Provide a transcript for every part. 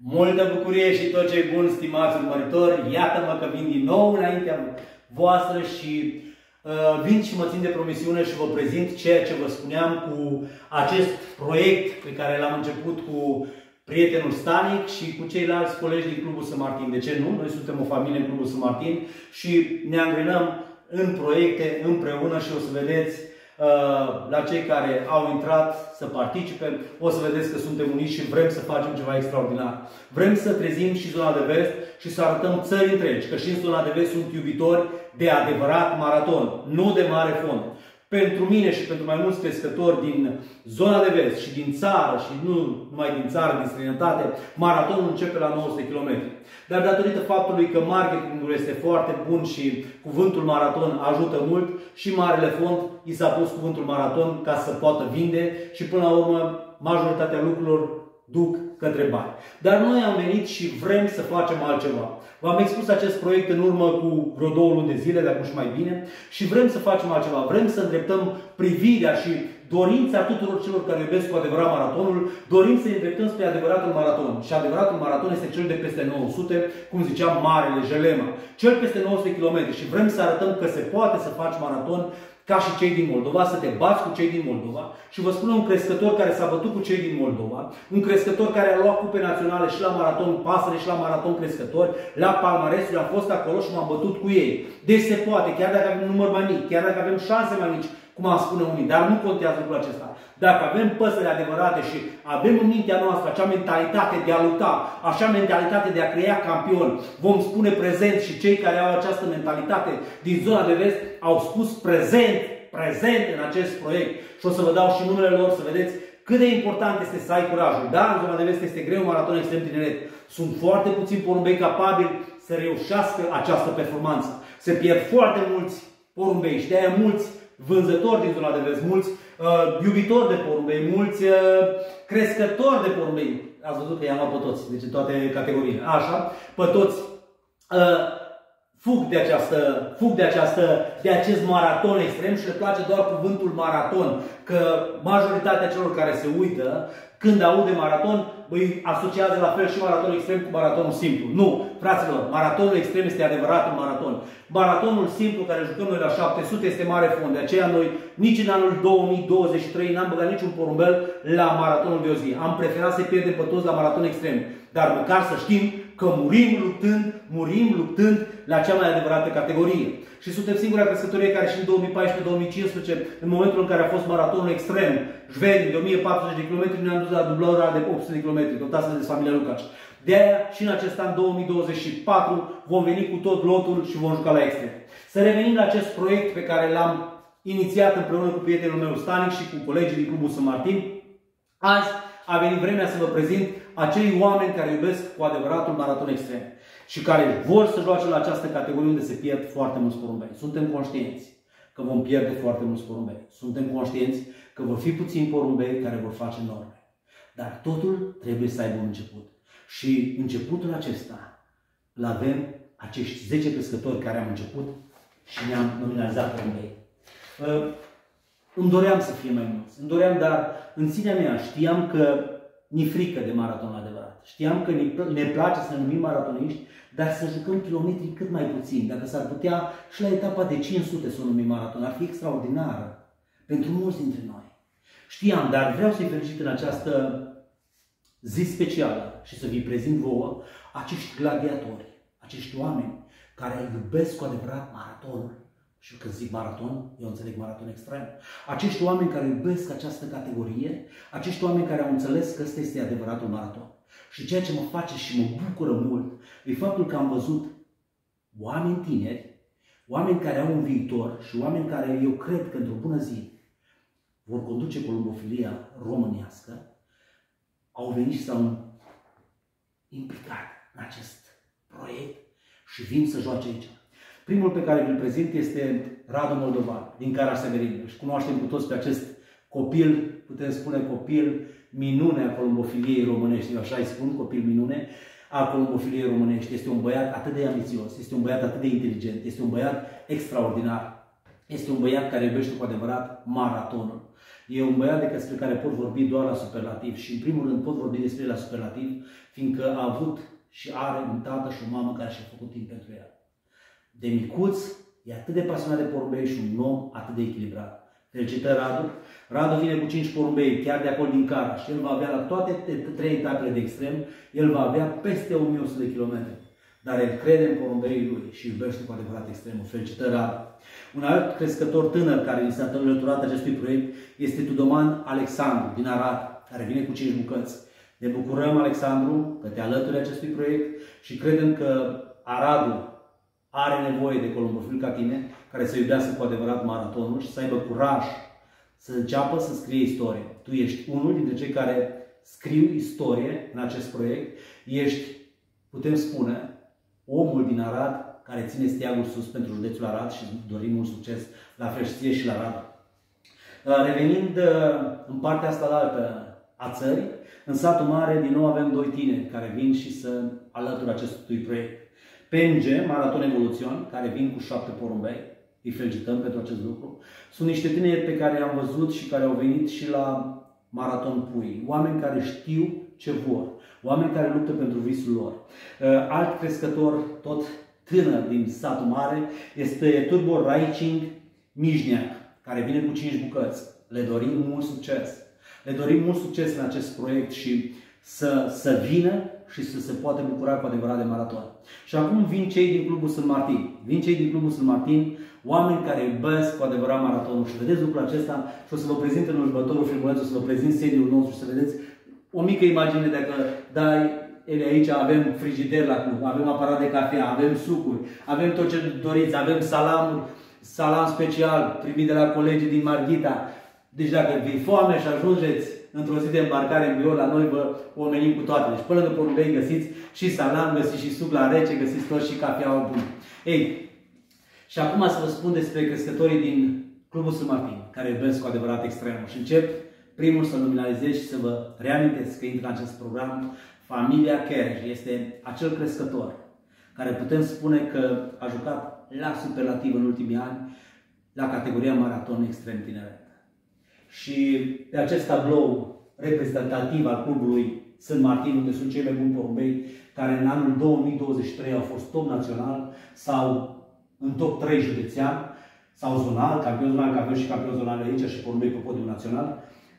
Multă bucurie și tot ce e bun, stimați urmăritori. Iată-mă că vin din nou înaintea voastră și vin și mă țin de promisiune și vă prezint ceea ce vă spuneam cu acest proiect pe care l-am început cu prietenul Stanic și cu ceilalți colegi din Clubul St. Martin. De ce nu? Noi suntem o familie în Clubul St. Martin și ne angrenăm în proiecte împreună și o să vedeți la cei care au intrat să participe, o să vedeți că suntem uniți și vrem să facem ceva extraordinar. Vrem să trezim și zona de vest și să arătăm țări întregi că și în zona de vest sunt iubitori de adevărat maraton, nu de mare fond. Pentru mine și pentru mai mulți crescători din zona de vest și din țară și nu numai din țară, din străinătate, maratonul începe la 900 km. Dar datorită faptului că marketingul este foarte bun și cuvântul maraton ajută mult și Marele Fond i s-a pus cuvântul maraton ca să poată vinde și până la urmă majoritatea lucrurilor duc către bani. Dar noi am venit și vrem să facem altceva. V-am expus acest proiect în urmă cu vreo 2 luni de zile, de acum și mai bine, și vrem să facem altceva. Vrem să îndreptăm privirea și dorința tuturor celor care iubesc cu adevărat maratonul, dorim să îndreptăm spre adevăratul maraton. Și adevăratul maraton este cel de peste 900, cum ziceam, Marele Jelema. Cel peste 900 km și vrem să arătăm că se poate să faci maraton ca și cei din Moldova, să te bați cu cei din Moldova. Și vă spun un crescător care s-a bătut cu cei din Moldova, un crescător care a luat cupe naționale și la maraton pasăre și la maraton crescători, la palmaresuri, am fost acolo și m-am bătut cu ei. Deci se poate, chiar dacă avem număr mai mic, chiar dacă avem șanse mai mici, cum am spune unii, dar nu contează lucrul acesta. Dacă avem păsări adevărate și avem în mintea noastră acea mentalitate de a lupta, acea mentalitate de a crea campion, vom spune prezent și cei care au această mentalitate din zona de vest au spus prezent în acest proiect. Și o să vă dau și numele lor să vedeți cât de important este să ai curajul. Da, în zona de vest este greu, maraton extrem tineret. Sunt foarte puțini porumbei capabili să reușească această performanță. Se pierd foarte mulți porumbei și de-aia mulți vânzători din zona de vest, mulți iubitori de porumbei, mulți crescători de porumbei. Ați văzut că i-am luat pe toți, deci în toate categoriile. Așa, pe toți fug de acest maraton extrem și le place doar cuvântul maraton. Că majoritatea celor care se uită, când aude maraton, îi asociază la fel și maratonul extrem cu maratonul simplu. Nu, fraților, maratonul extrem este adevăratul maraton. Maratonul simplu care jucăm noi la 700 este mare fond. De aceea noi nici în anul 2023 n-am băgat niciun porumbel la maratonul de o zi. Am preferat să pierdem pe toți la maraton extrem. Dar măcar să știm că murim luptând la cea mai adevărată categorie. Și suntem singura crescătorie care și în 2014-2015, în momentul în care a fost maratonul extrem, Jveni, de 1040 de km, ne-am dus la dublarea de 800 de km. Contați să vedeți familia Lucaci. De aia și în acest an 2024 vom veni cu tot lotul și vom juca la extrem. Să revenim la acest proiect pe care l-am inițiat împreună cu prietenul meu Stanic și cu colegii din Clubul St. Martin. Azi a venit vremea să vă prezint acei oameni care iubesc cu adevăratul maraton extrem și care vor să joace la această categorie unde se pierd foarte mulți porumbei. Suntem conștienți că vom pierde foarte mulți porumbei. Suntem conștienți că vor fi puțini porumbei care vor face norme. Dar totul trebuie să aibă un început. Și începutul acesta îl avem acești 10 pescători care am început și ne-am nominalizat porumbei. Îmi doream să fie mai mulți. Îmi doream, dar în sinea mea știam că ni frică de maratonul adevărat. Știam că ne place să ne numim maratoniști, dar să jucăm kilometri cât mai puțin. Dacă s-ar putea și la etapa de 500 să o numim maraton, ar fi extraordinară pentru mulți dintre noi. Știam, dar vreau să-i felicit în această zi specială și să vi prezint vouă acești gladiatori, acești oameni care iubesc cu adevărat maratonul. Și când zic maraton, eu înțeleg maraton extrem. Acești oameni care iubesc această categorie, acești oameni care au înțeles că ăsta este adevăratul maraton. Și ceea ce mă face și mă bucură mult e faptul că am văzut oameni tineri, oameni care au un viitor și oameni care eu cred că într-o bună zi vor conduce columbofilia românească, au venit și s-au implicat în acest proiect și vin să joace aici. Primul pe care îl prezint este Radu Moldovan, din Caraș-Severin. Își cunoaștem cu toți pe acest copil, putem spune copil minune a columbofiliei românești. Eu așa îi spun, copil minune a columbofiliei românești. Este un băiat atât de ambițios, este un băiat atât de inteligent, este un băiat extraordinar. Este un băiat care iubește cu adevărat maratonul. E un băiat despre care pot vorbi doar la superlativ și în primul rând pot vorbi despre el la superlativ, fiindcă a avut și are un tată și o mamă care și-a făcut timp pentru el. De micuț, e atât de pasionat de porumbei și un om atât de echilibrat. Felicitări, Radu! Radu vine cu 5 porumbei, chiar de acolo din Caraș. El va avea la toate 3 etapele de extrem, el va avea peste 1100 de kilometri. Dar el crede în porumbeii lui și iubește cu adevărat extremul. Felicitări, Radu! Un alt crescător tânăr care ni s-a alăturat acestui proiect este Tudoman Alexandru din Arad, care vine cu 5 bucăți. Ne bucurăm, Alexandru, că te alături acestui proiect și credem că Aradul are nevoie de colombofil ca tine, care să iubească cu adevărat maratonul și să aibă curaj să înceapă să scrie istorie. Tu ești unul dintre cei care scriu istorie în acest proiect. Ești, putem spune, omul din Arad care ține steagul sus pentru județul Arad și dorim mult succes la fel și ție și la Arad. Revenind în partea asta la altă a țării, în satul mare din nou avem 2 tineri care vin și să alătură acestui proiect. PNG, Maraton Evoluțion, care vin cu 7 porumbei. Îi felicităm pentru acest lucru. Sunt niște tineri pe care i-am văzut și care au venit și la Maraton Pui. Oameni care știu ce vor. Oameni care luptă pentru visul lor. Alt crescător, tot tânăr din satul mare, este Turbo Raiching Mijneac, care vine cu 5 bucăți. Le dorim mult succes. Le dorim mult succes în acest proiect și să vină și să se poată bucura cu adevărat de maraton. Și acum vin cei din Clubul Sunt Martin. Vin cei din Clubul Sunt Martin, oameni care iubesc cu adevărat maratonul. Și vedeți lucrul acesta și o să vă prezint în următorul filmuleț, o să vă prezint sediul nostru și să vedeți o mică imagine dacă dai, aici avem frigider la club, avem aparat de cafea, avem sucuri, avem tot ce doriți, avem salam special primit de la colegii din Marghita. Deci dacă vi-e foame și ajungeți într-o zi de îmbarcare în birou la noi, vă omenim cu toate. Deci până lângă porumbei găsiți și salam, găsiți și suc la rece, găsiți tot și cafeaua bună. Ei, și acum să vă spun despre crescătorii din Clubul Sunt Martin, care iubesc cu adevărat extremul. Și încep primul să nominalizez și să vă reamintesc că intră în acest program familia Kerej. Este acel crescător care putem spune că a jucat la superlativ în ultimii ani la categoria maraton extrem tineret. Și pe acest tablou reprezentativ al clubului Sunt Martin, unde sunt cei mai buni porumbei, care în anul 2023 au fost top național sau în top 3 județean sau zonal, campion zonal, că avem și campion zonal aici și porumbei pe podiul național.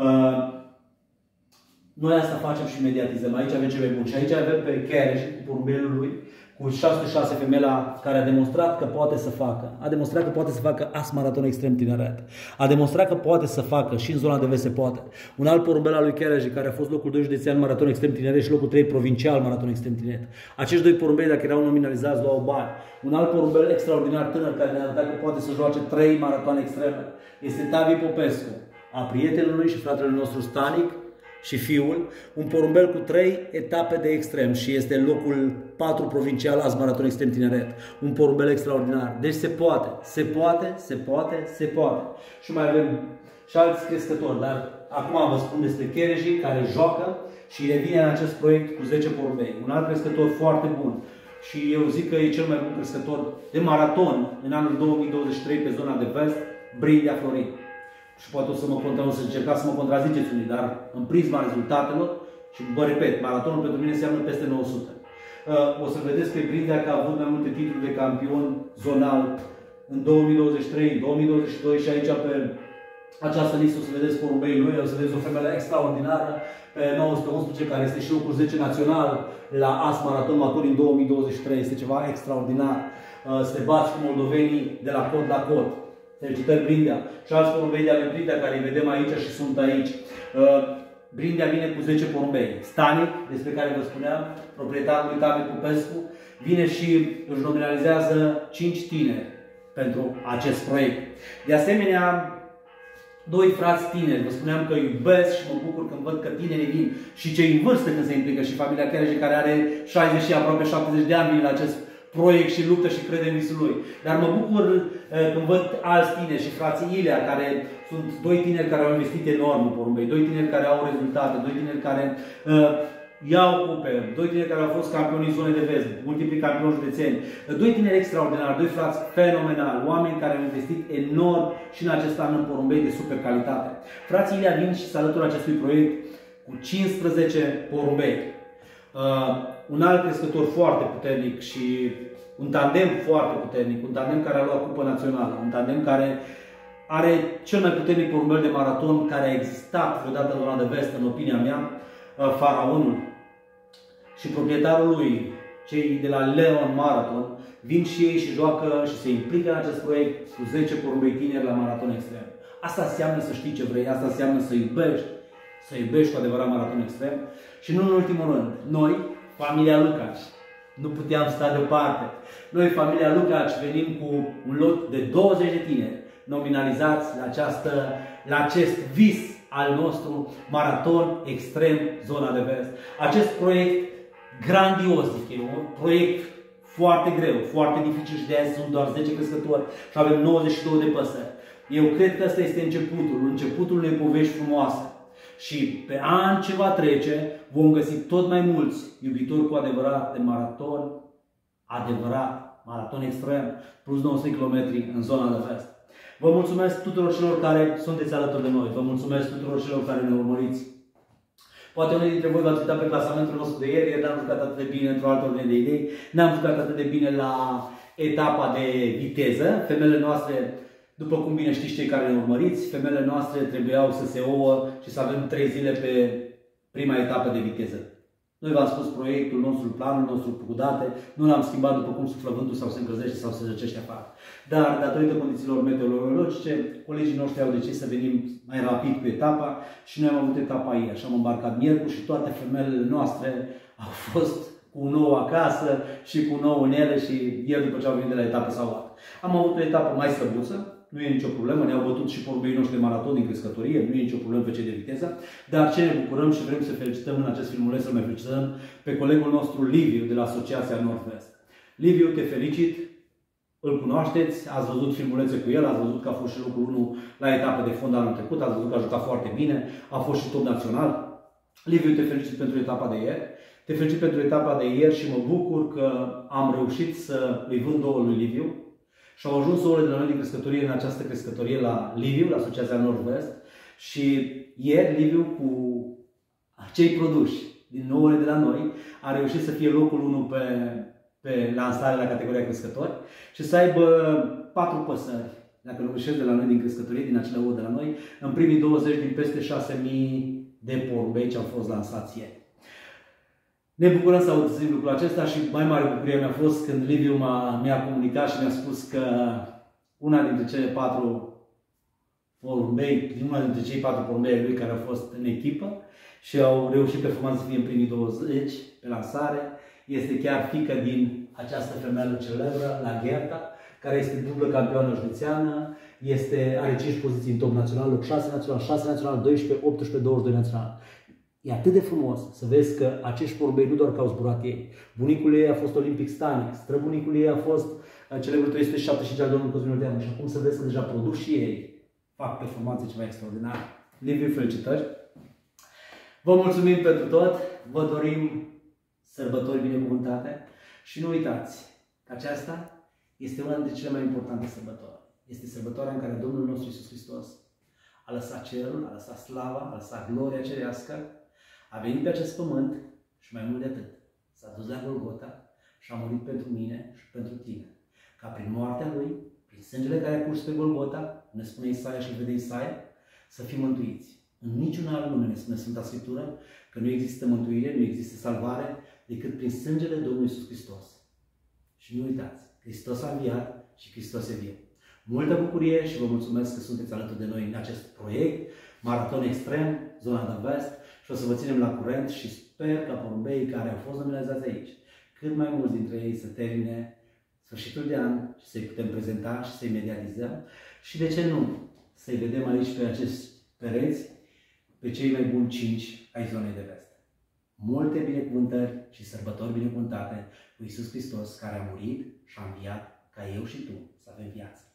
Noi asta facem și mediatizăm. Aici avem cei mai buni. Și aici avem pe Kerej cu porumbelul lui, cu 606 femela care a demonstrat că poate să facă. A demonstrat că poate să facă as maraton extrem tineret. A demonstrat că poate să facă și în zona de vest se poate. Un alt porumbel al lui Kerej, care a fost locul 2 județean maraton extrem tineret și locul 3 provincial maraton extrem tineret. Acești 2 porumbei, dacă erau nominalizați, luau bani. Un alt porumbel extraordinar tânăr care ne-a arătat că poate să joace 3 maratoane extreme este Tavi Popescu, a prietenului și fratelui nostru Stanic și fiul, un porumbel cu 3 etape de extrem și este locul 4 provincial azi maraton extrem tineret. Un porumbel extraordinar. Deci se poate, se poate, se poate, se poate. Și mai avem și alți crescători, dar acum vă spun despre Kerej, care joacă și revine în acest proiect cu 10 porumbei. Un alt crescător foarte bun. Și eu zic că e cel mai bun crescător de maraton în anul 2023 pe zona de vest, Brindea Florin. Și poate o să încercați să mă contraziceți unii, dar în prisma rezultatelor, și vă repet, maratonul pentru mine înseamnă peste 900. O să vedeți pe Brindea că a avut mai multe titluri de campion zonal în 2023, în 2022 și aici pe această listă o să vedeți porumbei lui, o să vedeți o femeie extraordinară pe 911 care este și locul 10 național la AS Maraton Matur în 2023. Este ceva extraordinar. Se bați cu moldovenii de la cod la cod. Felicitări Brindea. Și alți porumbei de ale Brindea care îi vedem aici și sunt aici. Brindea vine cu 10 porumbei. Stanic, despre care vă spuneam, proprietarul lui Tavi Popescu, vine și își nominalizează 5 tineri pentru acest proiect. De asemenea, 2 frați tineri. Vă spuneam că iubesc și mă bucur când văd că tinerii vin și cei în vârstă când se implică și familia Kerej, care are 60 și aproape 70 de ani, vin la acest proiect și luptă și crede în visul lui. Dar mă bucur când văd alți tineri și frații Ilea, care sunt 2 tineri care au investit enorm în porumbei, 2 tineri care au rezultate, 2 tineri care iau cupe, doi tineri care au fost campioni în zone de vest, multipli campioni județeni, doi tineri extraordinari, doi frați fenomenali, oameni care au investit enorm și în acest an în porumbei de super calitate. Frații Ilia vin și se alătură acestui proiect cu 15 porumbei. Un alt crescător foarte puternic și un tandem foarte puternic, un tandem care a luat cupă națională, un tandem care are cel mai puternic porumbel de maraton care a existat vreodată în zona de vest, în opinia mea, Faraonul și proprietarul lui, cei de la Leon Marathon, vin și ei și joacă și se implică în acest proiect cu 10 porumbei tineri la maraton extrem. Asta înseamnă să știi ce vrei, asta înseamnă să iubești cu adevărat maraton extrem. Și nu în ultimul rând, noi, familia Lucaci, nu puteam sta deoparte. Noi, familia Lucaci, venim cu un lot de 20 de tineri nominalizați la acest vis al nostru maraton extrem zona de vest. Acest proiect grandios, zic eu, un proiect foarte greu, foarte dificil și de azi sunt doar 10 crescători și avem 92 de păsări. Eu cred că ăsta este începutul unei povești frumoase. Și pe an ce va trece, vom găsi tot mai mulți iubitori cu adevărat de maraton extrem, plus 900 km în zona de vest. Vă mulțumesc tuturor celor care sunteți alături de noi. Vă mulțumesc tuturor celor care ne urmăriți. Poate unii dintre voi v-ați uitat pe clasamentul nostru de ieri n-am jucat atât de bine într-o altă ordine de idei, n-am jucat atât de bine la etapa de viteză. Femeile noastre, după cum bine știți cei care ne urmăriți, femeile noastre trebuiau să se ouă și să avem 3 zile pe prima etapă de viteză. Noi v-am spus proiectul nostru, planul nostru cu date, nu l-am schimbat după cum suflă vântul sau se încălzește sau se răcește afară. Dar, datorită condițiilor meteorologice, colegii noștri au decis să venim mai rapid cu etapa și noi am avut etapa ieri. Așa am îmbarcat miercuri și toate femelele noastre au fost cu un nou acasă și cu un nou în ele și ieri după ce au venit de la etapă s-au luat. Am avut o etapă mai slăbuță, nu e nicio problemă, ne-au bătut și porumbeii noștri de maraton din crescătorie, nu e nicio problemă pe cei de viteză, dar ce ne bucurăm și vrem să felicităm în acest filmuleț, să mai felicităm pe colegul nostru Liviu de la Asociația Nord-Vest. Liviu, te felicit, îl cunoașteți, ați văzut filmulețe cu el, ați văzut că a fost și locul 1 la etapă de fond anul trecut, ați văzut că a jucat foarte bine, a fost și top național. Liviu, te felicit pentru etapa de ieri, te felicit pentru etapa de ieri și mă bucur că am reușit să îi vând ouă lui Liviu. Și au ajuns ouăle de la noi din crescătorie în această crescătorie la Liviu, la Asociația Nord-Vest. Și ieri Liviu cu acei produși din ouăle de la noi a reușit să fie locul 1 pe lansare la categoria crescători și să aibă 4 păsări, dacă nu greșesc, de la noi din crescătorie, din acele ouă de la noi, în primii 20 din peste 6000 de porumbei ce au fost lansați ieri. Ne bucurăm să auzim lucrul acesta și mai mare bucurie mi-a fost când Liviu mi-a comunicat și mi-a spus că una dintre cele 4 porumbei, una dintre cei 4 porumbei lui care au fost în echipă și au reușit performanță să fie în primii 20 pe lansare, este chiar fiică din această femeie celebră, la Gherta, care este dublă campioană județeană, are 5 poziții în top național, loc 6 național, 6 național, 12, 18, 22 național. E atât de frumos să vezi că acești porumbei nu doar că au zburat ei. Bunicul ei a fost Olympic Stanic, străbunicul ei a fost celebrul 375 al domnului Cosmin Olteanu. Și acum să vezi că deja produs și ei fac performanțe ceva extraordinare. Liviu, felicitări! Vă mulțumim pentru tot, vă dorim sărbători binecuvântate și nu uitați că aceasta este una dintre cele mai importante sărbători. Este sărbătoarea în care Domnul nostru Iisus Hristos a lăsat cerul, a lăsat slava, a lăsat gloria cerească, a venit pe acest pământ și mai mult de atât, s-a dus la Golgota și a murit pentru mine și pentru tine. Ca prin moartea Lui, prin sângele care a curs pe Golgota, ne spune Isaia și îl vede Isaia, să fim mântuiți. În niciun alt nume ne spune Sfânta Scriptură că nu există mântuire, nu există salvare decât prin sângele Domnului Iisus Hristos. Și nu uitați, Hristos a înviat și Hristos e viu. Multă bucurie și vă mulțumesc că sunteți alături de noi în acest proiect, Maraton Extrem, zona de vest, și o să vă ținem la curent și sper ca porumbeii care au fost nominalizați aici, cât mai mulți dintre ei să termine sfârșitul de an și să-i putem prezenta și să-i mediatizăm și de ce nu, să-i vedem aici pe acești pereți, pe cei mai buni 5 ai zonei de vest. Multe binecuvântări și sărbători binecuvântate cu Iisus Hristos care a murit și a înviat ca eu și tu să avem viață.